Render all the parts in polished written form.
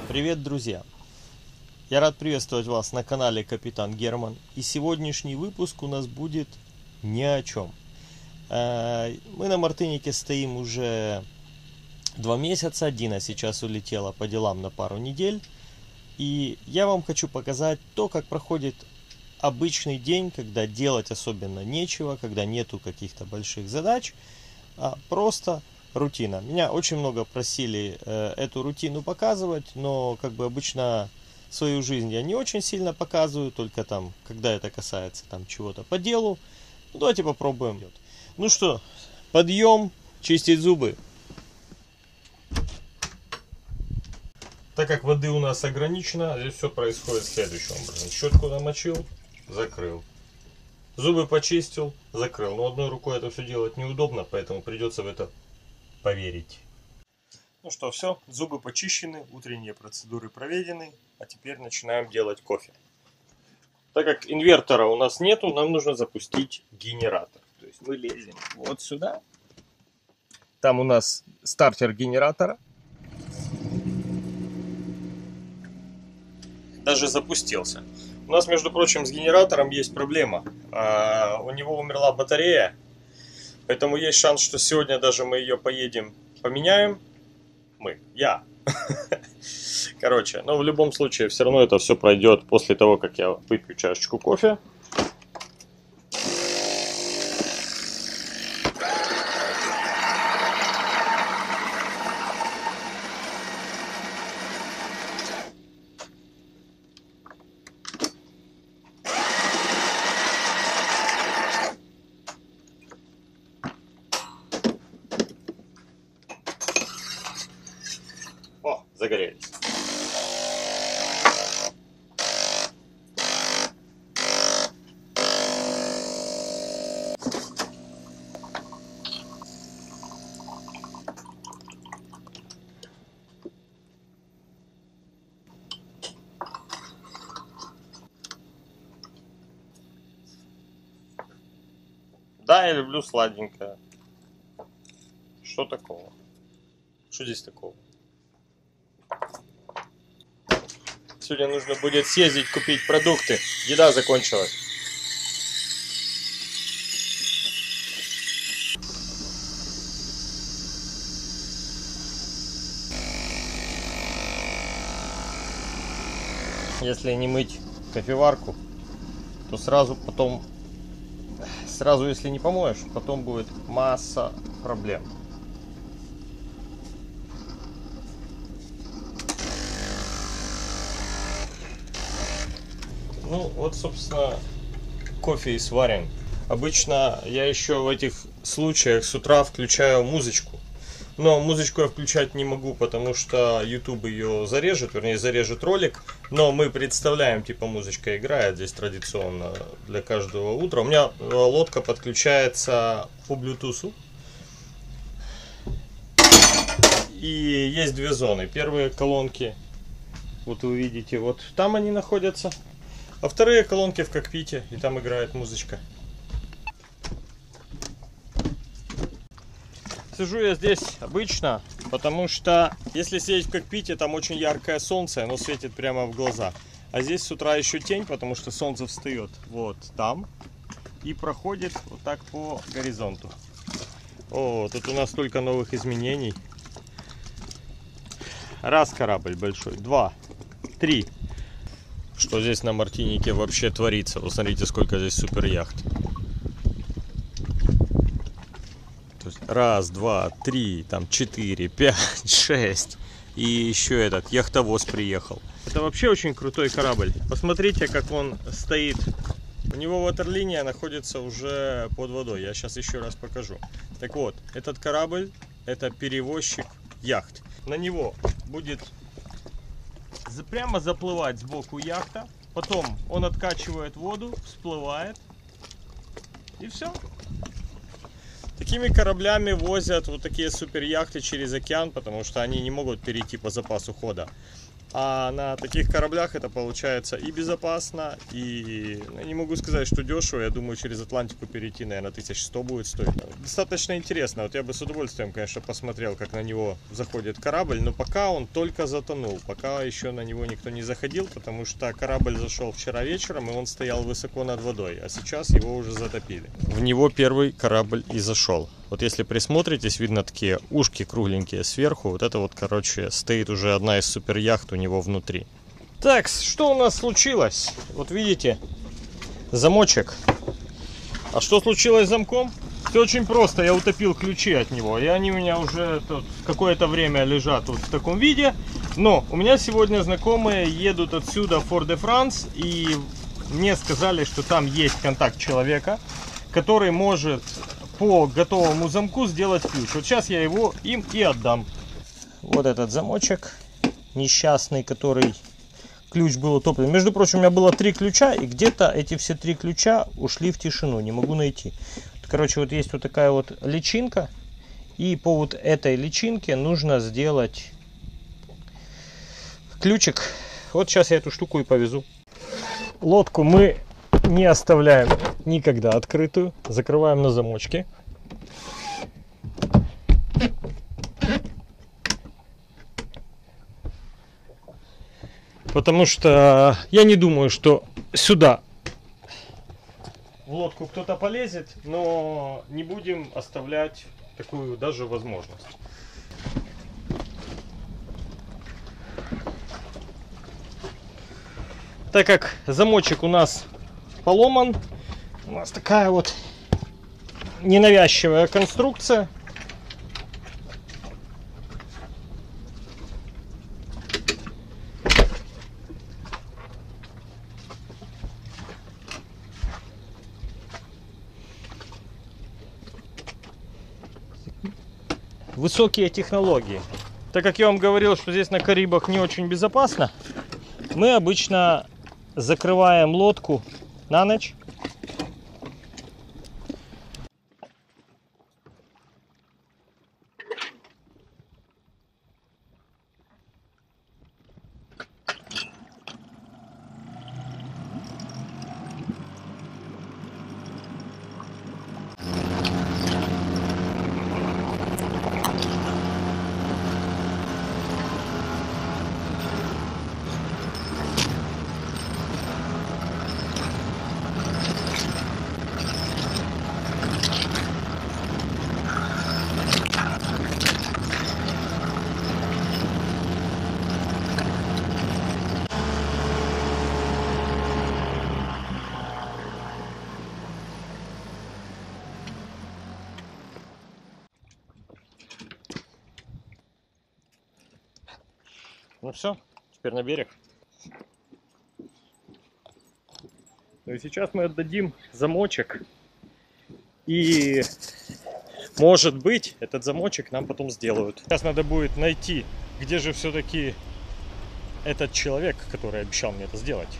Привет, друзья! Я рад приветствовать вас на канале Капитан Герман. И сегодняшний выпуск у нас будет ни о чем. Мы на Мартынике стоим уже 2 месяца. Дина сейчас улетела по делам на пару недель. И я вам хочу показать то, как проходит обычный день, когда делать особенно нечего, когда нету каких-то больших задач, а просто рутина. Меня очень много просили эту рутину показывать, но как бы обычно свою жизнь я не очень сильно показываю, только там, когда это касается там чего-то по делу. Ну, давайте попробуем. Ну что, подъем, чистить зубы. Так как воды у нас ограничено, здесь все происходит следующим образом. Щетку намочил, закрыл. Зубы почистил, закрыл. Но одной рукой это все делать неудобно, поэтому придется в это поверить. Ну что, все, зубы почищены, утренние процедуры проведены, а теперь начинаем делать кофе. Так как инвертора у нас нету, нам нужно запустить генератор. То есть мы лезем вот сюда. Там у нас стартер генератора. Даже запустился. У нас, между прочим, с генератором есть проблема. У него умерла батарея. Поэтому есть шанс, что сегодня даже мы ее поедем поменяем. Я. Короче, но в любом случае, все равно это все пройдет после того, как я выпью чашечку кофе. О, загорелись. Да, я люблю сладенькое. Что такого? Что здесь такого? Сегодня нужно будет съездить купить продукты. Еда закончилась. Если не мыть кофеварку, то сразу, если не помоешь, потом будет масса проблем. Ну, вот, собственно, кофе и сварен. Обычно я еще в этих случаях с утра включаю музычку. Но музычку я включать не могу, потому что YouTube ее зарежет, вернее, зарежет ролик. Но мы представляем, типа, музычка играет здесь традиционно для каждого утра. У меня лодка подключается по Bluetooth. И есть две зоны. Первые колонки, вот вы видите, вот там они находятся. А вторые колонки в кокпите, и там играет музычка. Сижу я здесь обычно, потому что если сидеть в кокпите, там очень яркое солнце, оно светит прямо в глаза. А здесь с утра еще тень, потому что солнце встает вот там и проходит вот так по горизонту. О, тут у нас столько новых изменений. Раз корабль большой, 2, 3. Что здесь на Мартинике вообще творится? Вы смотрите, сколько здесь супер яхт. То есть 1, 2, 3, там 4, 5, 6. И еще этот яхтовоз приехал. Это вообще очень крутой корабль. Посмотрите, как он стоит. У него ватерлиния находится уже под водой. Я сейчас еще раз покажу. Так вот, этот корабль — это перевозчик яхт. На него будет прямо заплывать сбоку яхта. Потом он откачивает воду, всплывает. И все. Такими кораблями возят вот такие супер яхты через океан, потому что они не могут перейти по запасу хода. А на таких кораблях это получается и безопасно, и я не могу сказать, что дешево. Я думаю, через Атлантику перейти, наверное, 1100 будет стоить. Достаточно интересно. Вот я бы с удовольствием, конечно, посмотрел, как на него заходит корабль, но пока он только затонул. Пока еще на него никто не заходил, потому что корабль зашел вчера вечером, и он стоял высоко над водой, а сейчас его уже затопили. В него первый корабль и зашел. Вот если присмотритесь, видно такие ушки кругленькие сверху. Вот это вот, короче, стоит уже одна из суперяхт у него внутри. Так, что у нас случилось? Вот видите, замочек. А что случилось с замком? Все очень просто. Я утопил ключи от него. И они у меня уже тут какое-то время лежат вот в таком виде. Но у меня сегодня знакомые едут отсюда в Фор-де-Франс. И мне сказали, что там есть контакт человека, который может по готовому замку сделать ключ. Вот сейчас я его им и отдам. Вот этот замочек несчастный, который ключ был утоплен. Между прочим, у меня было 3 ключа, и где-то эти все 3 ключа ушли в тишину. Не могу найти. Короче, вот есть вот такая вот личинка. И по вот этой личинке нужно сделать ключик. Вот сейчас я эту штуку и повезу. Лодку мы не оставляем никогда открытую. Закрываем на замочке. Потому что я не думаю, что сюда в лодку кто-то полезет, но не будем оставлять такую даже возможность. Так как замочек у нас поломан, у нас такая вот ненавязчивая конструкция. Высокие технологии. Так как я вам говорил, что здесь на Карибах не очень безопасно, мы обычно закрываем лодку на ночь. Ну все, теперь на берег. Ну и сейчас мы отдадим замочек. И может быть этот замочек нам потом сделают. Сейчас надо будет найти, где же все-таки этот человек, который обещал мне это сделать.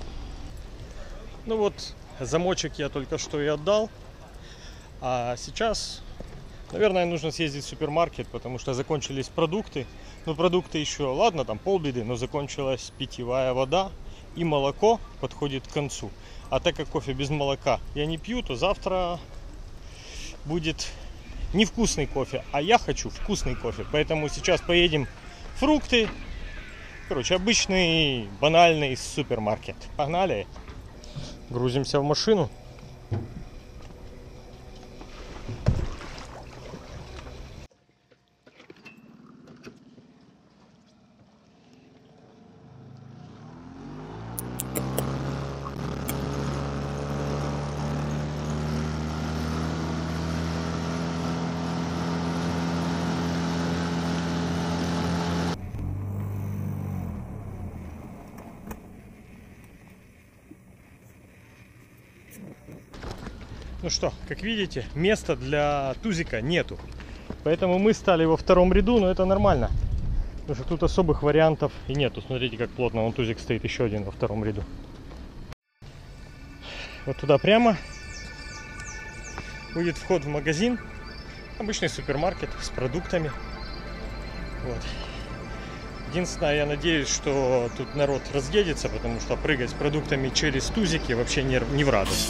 Ну вот, замочек я только что и отдал. А сейчас, наверное, нужно съездить в супермаркет, потому что закончились продукты. Но продукты еще, ладно, там полбеды, но закончилась питьевая вода и молоко подходит к концу. А так как кофе без молока я не пью, то завтра будет невкусный кофе, а я хочу вкусный кофе. Поэтому сейчас поедем фрукты. Короче, обычный банальный супермаркет. Погнали! Грузимся в машину. Ну что, как видите, места для тузика нету. Поэтому мы стали во втором ряду, но это нормально. Потому что тут особых вариантов и нету. Смотрите, как плотно вон тузик стоит, еще один во втором ряду. Вот туда прямо будет вход в магазин. Обычный супермаркет с продуктами. Вот. Единственное, я надеюсь, что тут народ разъедется, потому что прыгать с продуктами через тузики вообще не в радость.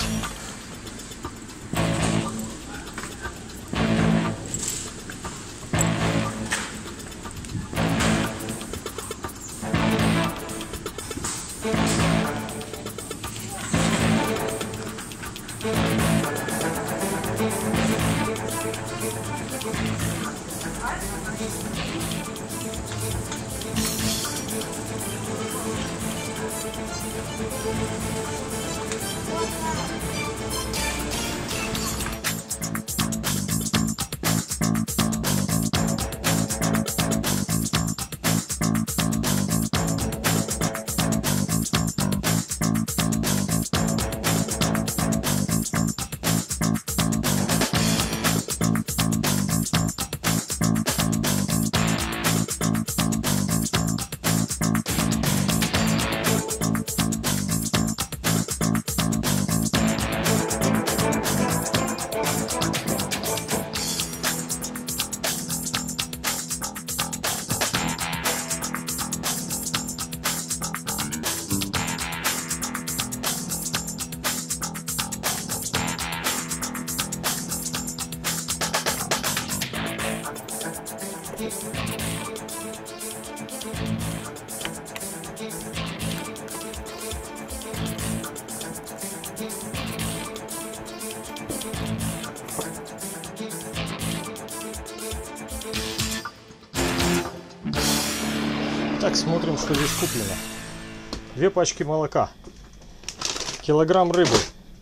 Так, смотрим, что здесь куплено. 2 пачки молока, килограмм рыбы.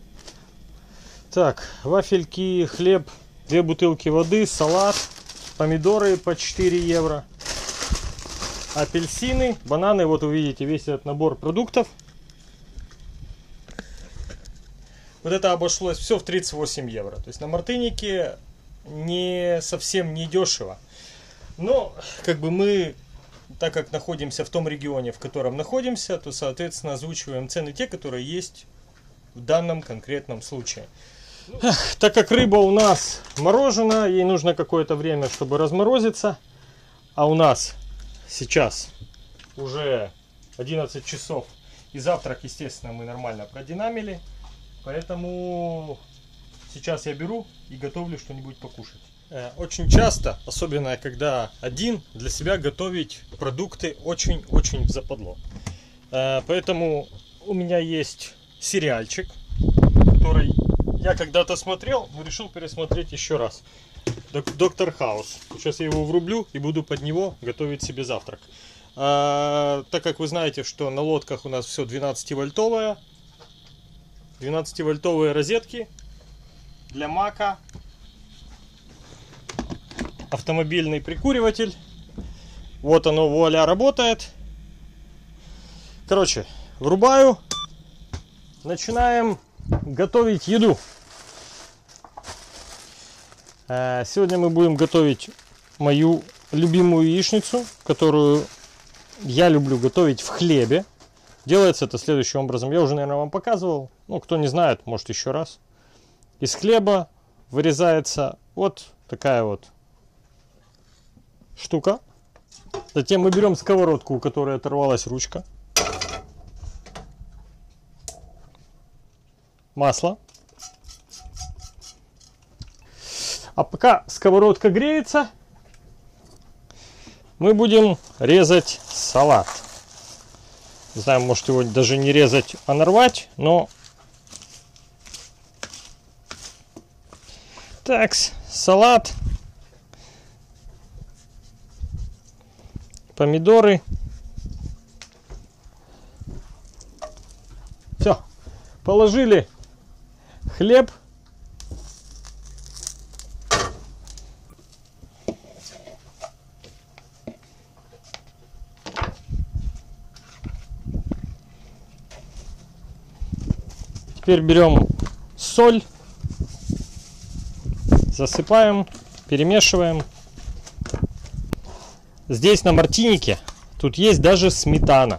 Так, вафельки, хлеб, 2 бутылки воды, салат, помидоры по 4 евро, апельсины, бананы. Вот увидите весь этот набор продуктов. Вот это обошлось все в 38 евро. То есть на Мартинике не совсем не дешево. Но как бы мы, так как находимся в том регионе, в котором находимся, то соответственно озвучиваем цены те, которые есть в данном конкретном случае. Так как рыба у нас мороженая, ей нужно какое-то время, чтобы разморозиться. А у нас сейчас уже 11 часов. И завтрак, естественно, мы нормально продинамили. Поэтому сейчас я беру и готовлю что-нибудь покушать. Очень часто, особенно когда один, для себя готовить продукты очень-очень западло. Поэтому у меня есть сериальчик, который я когда-то смотрел, но решил пересмотреть еще раз. Доктор Хаус. Сейчас я его врублю и буду под него готовить себе завтрак. Так как вы знаете, что на лодках у нас все 12-вольтовое. 12-вольтовые розетки для мака. Автомобильный прикуриватель. Вот оно, вуаля, работает. Короче, врубаю. Начинаем готовить еду. Сегодня мы будем готовить мою любимую яичницу, которую я люблю готовить в хлебе. Делается это следующим образом. Я уже, наверное, вам показывал. Ну, кто не знает, может еще раз. Из хлеба вырезается вот такая вот штука. Затем мы берем сковородку, у которой оторвалась ручка. Масло. А пока сковородка греется, мы будем резать салат. Не знаю, может его даже не резать, а нарвать, но... Так, салат. Помидоры. Все. Положили хлеб. Теперь берем соль, засыпаем, перемешиваем. Здесь на Мартинике тут есть даже сметана.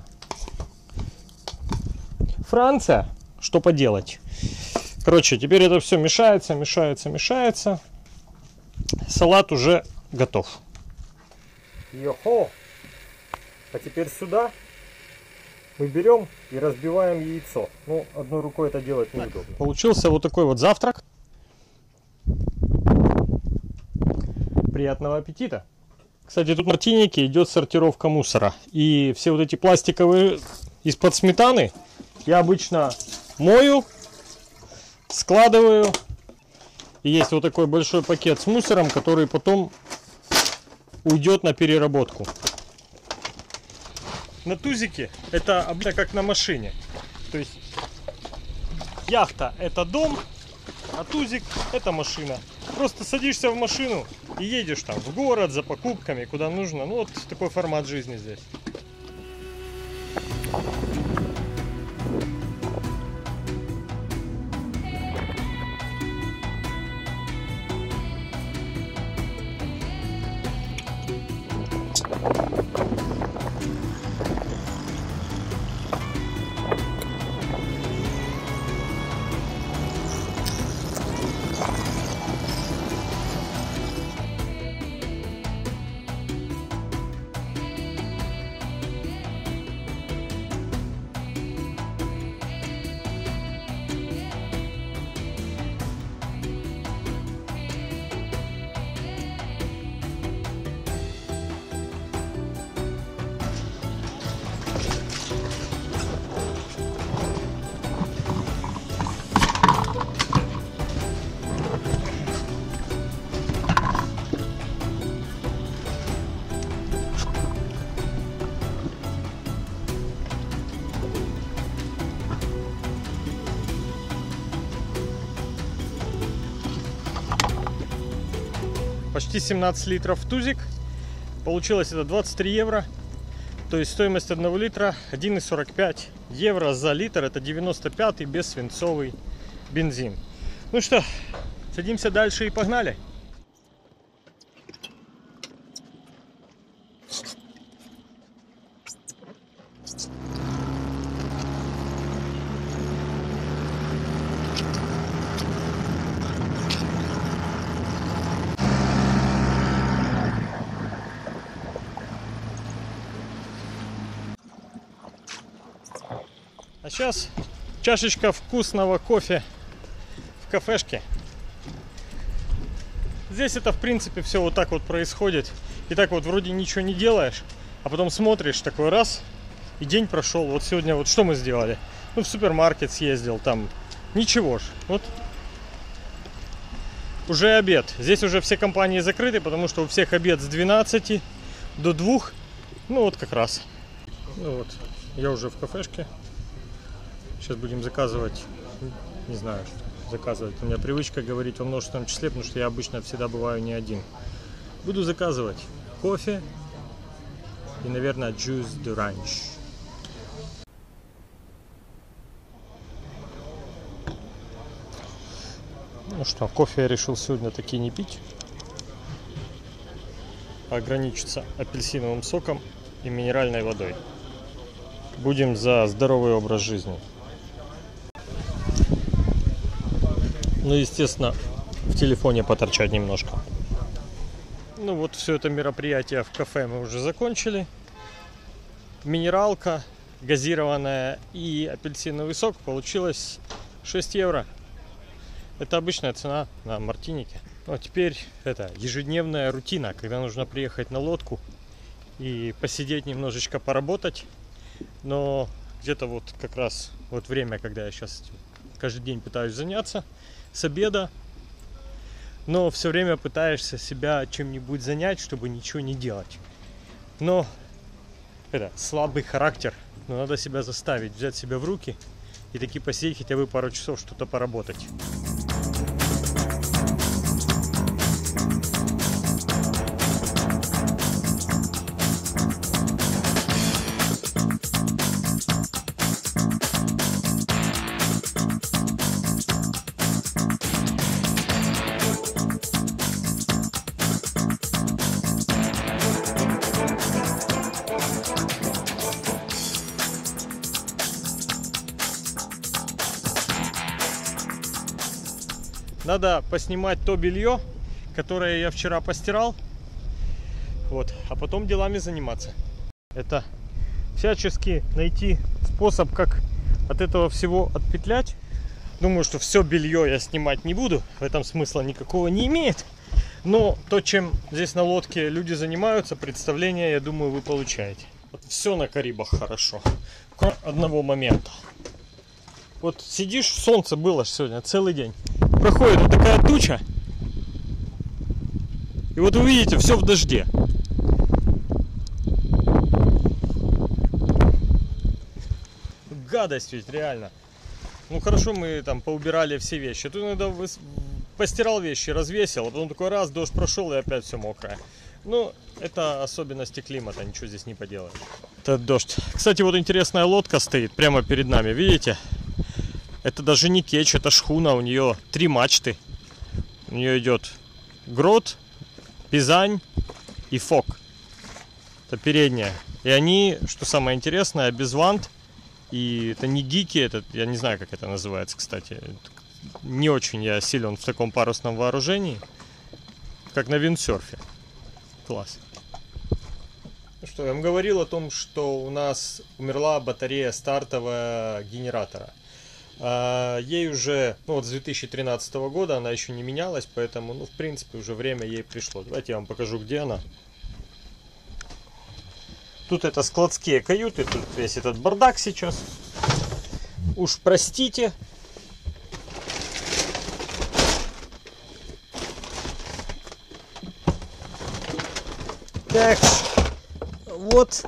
Франция, что поделать. Короче, теперь это все мешается, мешается, мешается. Салат уже готов. Йо-хо! А теперь сюда мы берем и разбиваем яйцо. Ну, одной рукой это делать неудобно. Получился вот такой вот завтрак. Приятного аппетита! Кстати, тут в Мартинике идет сортировка мусора. И все вот эти пластиковые из-под сметаны я обычно мою, складываю. И есть вот такой большой пакет с мусором, который потом уйдет на переработку. На тузике это обычно как на машине. То есть яхта это дом, а тузик это машина. Просто садишься в машину и едешь там в город за покупками, куда нужно. Ну вот такой формат жизни здесь. Почти 17 литров в тузик. Получилось это 23 евро. То есть стоимость 1 литра 1,45 евро за литр. Это 95-й бессвинцовый бензин. Ну что, садимся дальше и погнали. А сейчас чашечка вкусного кофе в кафешке. Здесь это в принципе все вот так вот происходит. И так вот вроде ничего не делаешь, а потом смотришь такой раз, и день прошел. Вот сегодня вот что мы сделали? Ну, в супермаркет съездил, там ничего ж. Вот уже обед. Здесь уже все компании закрыты, потому что у всех обед с 12 до 2. Ну вот как раз. Ну вот, я уже в кафешке. Сейчас будем заказывать, не знаю, что заказывать. У меня привычка говорить во множественном числе, потому что я обычно всегда бываю не один. Буду заказывать кофе и, наверное, джус d'orange. Ну что, кофе я решил сегодня таки не пить, а ограничиться апельсиновым соком и минеральной водой. Будем за здоровый образ жизни. Ну, естественно, в телефоне поторчать немножко. Ну вот, все это мероприятие в кафе мы уже закончили. Минералка газированная и апельсиновый сок получилось 6 евро. Это обычная цена на Мартинике. Ну, а теперь это ежедневная рутина, когда нужно приехать на лодку и посидеть немножечко, поработать. Но где-то вот как раз вот время, когда я сейчас каждый день пытаюсь заняться, с обеда, но все время пытаешься себя чем-нибудь занять, чтобы ничего не делать. Но это слабый характер, но надо себя заставить, взять себя в руки и таки посидеть хотя бы пару часов, что-то поработать. Надо поснимать то белье, которое я вчера постирал. Вот, а потом делами заниматься. Это всячески найти способ, как от этого всего отпетлять. Думаю, что все белье я снимать не буду, в этом смысла никакого не имеет. Но то, чем здесь на лодке люди занимаются, представление, я думаю, вы получаете. Вот все на Карибах хорошо, кроме одного момента. Вот сидишь, солнце было сегодня целый день, проходит вот такая туча, и вот вы видите, все в дожде. Гадость ведь, реально. Ну хорошо, мы там поубирали все вещи. Тут иногда постирал вещи, развесил, а потом такой раз, дождь прошел и опять все мокрое. Ну, это особенности климата, ничего здесь не поделаешь. Это дождь. Кстати, вот интересная лодка стоит прямо перед нами, видите? Это даже не кетч, это шхуна, у нее 3 мачты. У нее идет грот, пизань и фок. Это передняя. И они, что самое интересное, без вант. И это не гики, это, я не знаю, как это называется, кстати. Не очень я силен в таком парусном вооружении, как на виндсерфе. Класс. Ну что, я вам говорил о том, что у нас умерла батарея стартового генератора. Ей уже, ну вот с 2013 года она еще не менялась, поэтому, ну, в принципе, уже время ей пришло. Давайте я вам покажу, где она. Тут это складские каюты, тут весь этот бардак сейчас. Уж простите. Так, вот.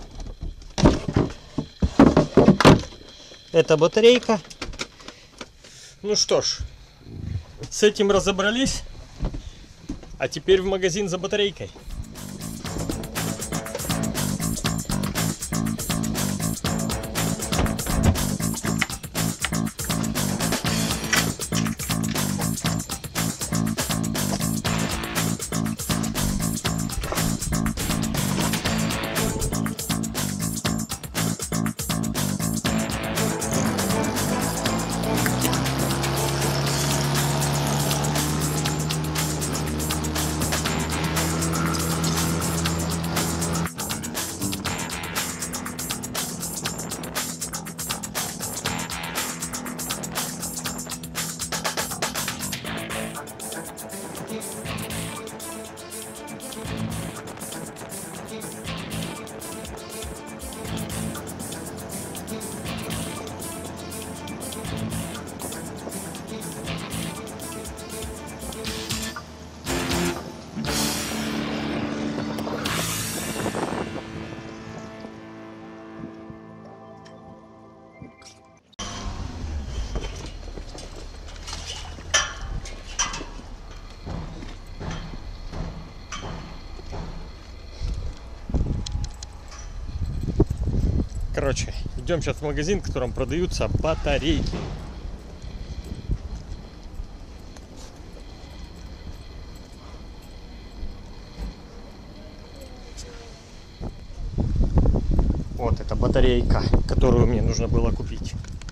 Это батарейка. Ну что ж, с этим разобрались. А теперь в магазин за батарейкой. Короче, идем сейчас в магазин, в котором продаются батарейки. Вот эта батарейка, которую мне нужно было купить.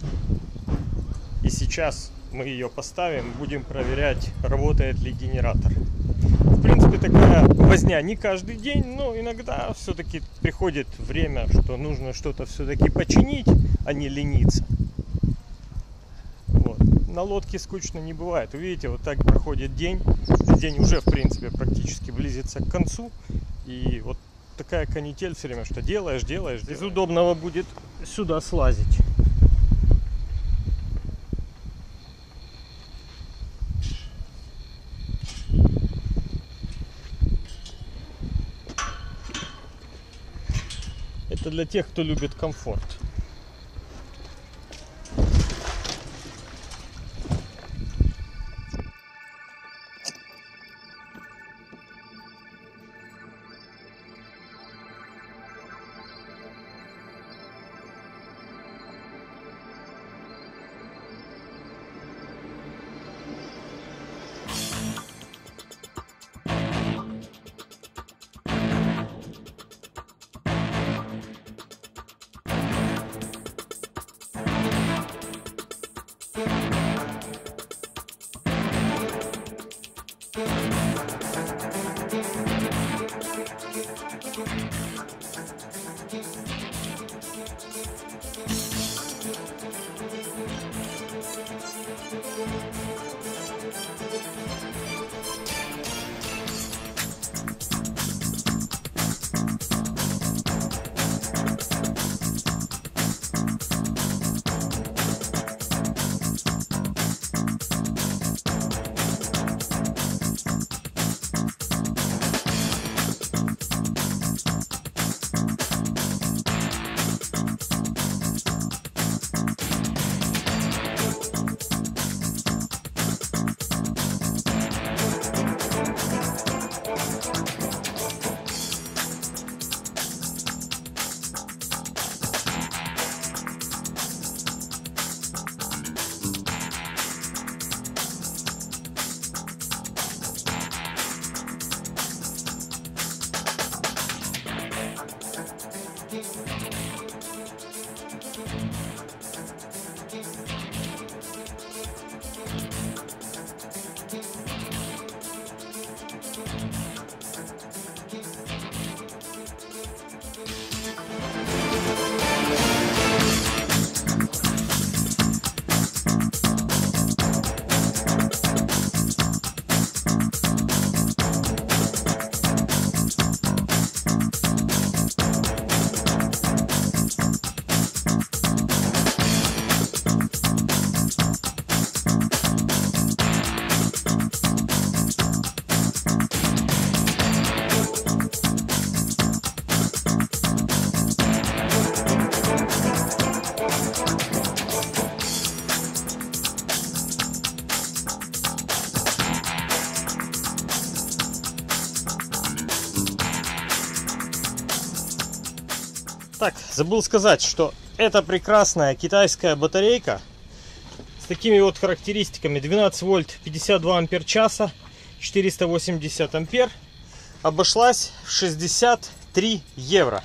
И сейчас мы ее поставим, будем проверять, работает ли генератор. В принципе, такая возня не каждый день, но иногда все-таки приходит время, что нужно что-то все-таки починить, а не лениться. Вот. На лодке скучно не бывает. Вы видите, вот так проходит день. День уже, в принципе, практически близится к концу. И вот такая канитель все время, что делаешь. Из удобного будет сюда слазить. Это для тех, кто любит комфорт. Так, забыл сказать, что это прекрасная китайская батарейка с такими вот характеристиками: 12 вольт, 52 ампер часа, 480 ампер, обошлась в 63 евро.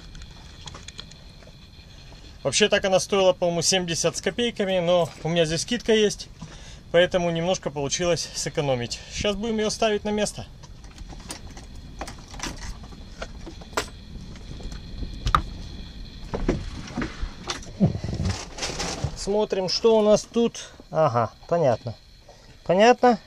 Вообще так она стоила, по-моему, 70 с копейками, но у меня здесь скидка есть, поэтому немножко получилось сэкономить. Сейчас будем ее ставить на место. Смотрим, что у нас тут. Ага, понятно. Понятно.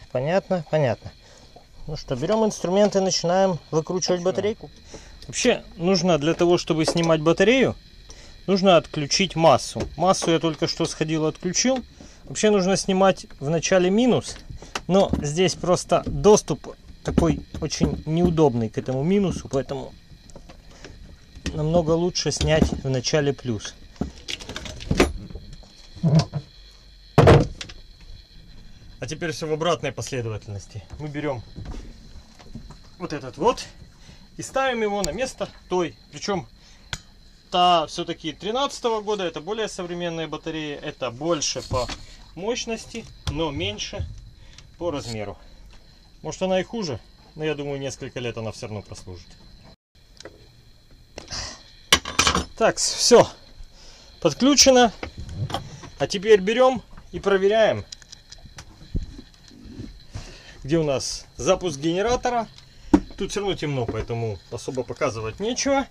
Ну что, берем инструменты и начинаем выкручивать батарейку. Вообще, нужно для того, чтобы снимать батарею, нужно отключить массу. Массу я только что сходил, отключил. Вообще нужно снимать в начале минус, но здесь просто доступ такой очень неудобный к этому минусу, поэтому намного лучше снять в начале плюс. А теперь все в обратной последовательности. Мы берем вот этот вот и ставим его на место той. Причем та все-таки 13-го года, это более современные батареи, это больше по мощности, но меньше по размеру. Может, она и хуже, но я думаю, несколько лет она все равно прослужит. Так, все подключено. А теперь берем и проверяем, где у нас запуск генератора. Тут все равно темно, поэтому особо показывать нечего.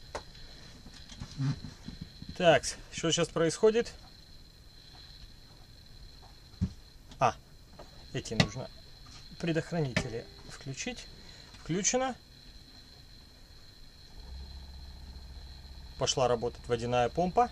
Так, что сейчас происходит? Эти нужно предохранители включить. Включено. Пошла работать водяная помпа.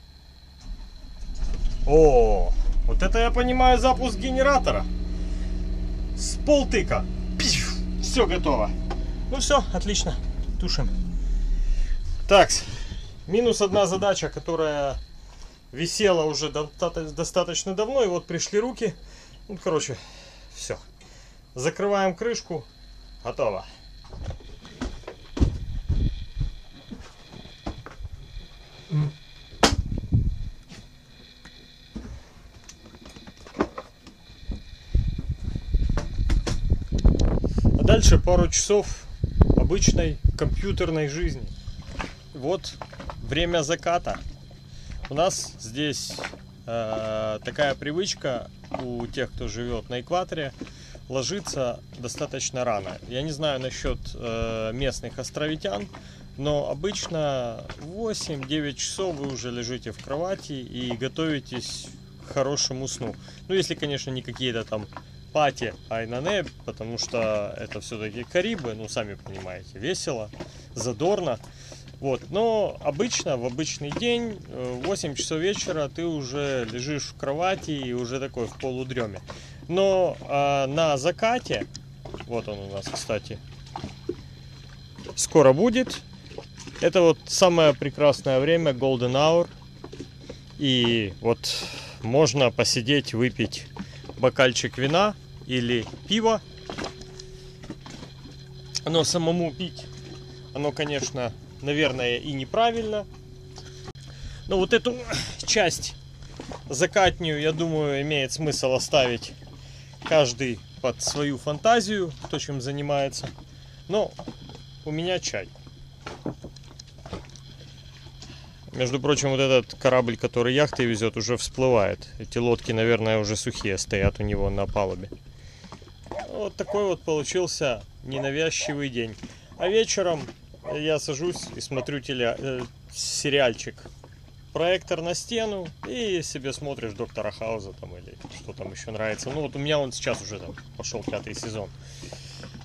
О, вот это я понимаю запуск генератора. С полтыка. Все готово. Ну все, отлично. Тушим. Так, минус одна задача, которая висела уже достаточно давно. И вот пришли руки. Ну, короче, все. Закрываем крышку. Готово. А дальше пару часов обычной компьютерной жизни. Вот время заката. У нас здесь такая привычка у тех, кто живет на экваторе, ложиться достаточно рано. Я не знаю насчет местных островитян, но обычно в 8-9 часов вы уже лежите в кровати и готовитесь к хорошему сну. Ну, если, конечно, не какие-то там пати айнане, потому что это все-таки Карибы, ну, сами понимаете, весело, задорно. Вот, но обычно, в обычный день, в 8 часов вечера ты уже лежишь в кровати и уже такой в полудреме. Но на закате, вот он у нас, кстати, скоро будет. Это вот самое прекрасное время, Golden Hour. И вот можно посидеть, выпить бокальчик вина или пива. Но самому пить, оно, конечно, наверное, и неправильно. Но вот эту часть закатнюю, я думаю, имеет смысл оставить каждый под свою фантазию, кто чем занимается. Но у меня чай. Между прочим, вот этот корабль, который яхты везет, уже всплывает. Эти лодки, наверное, уже сухие стоят у него на палубе. Вот такой вот получился ненавязчивый день. А вечером я сажусь и смотрю сериальчик. Проектор на стену и себе смотришь Доктора Хауза там или что там еще нравится. Ну вот у меня он сейчас уже там пошел 5-й сезон.